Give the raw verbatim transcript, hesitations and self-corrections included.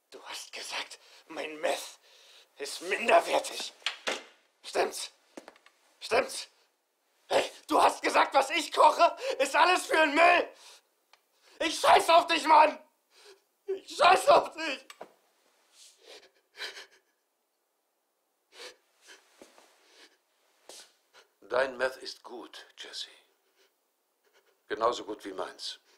Du hast gesagt, mein Meth ist minderwertig. Stimmt's? Stimmt's? Hey, du hast gesagt, was ich koche, ist alles für den Müll. Ich scheiß auf dich, Mann. Ich scheiß auf dich. Dein Meth ist gut, Jesse. Genauso gut wie meins.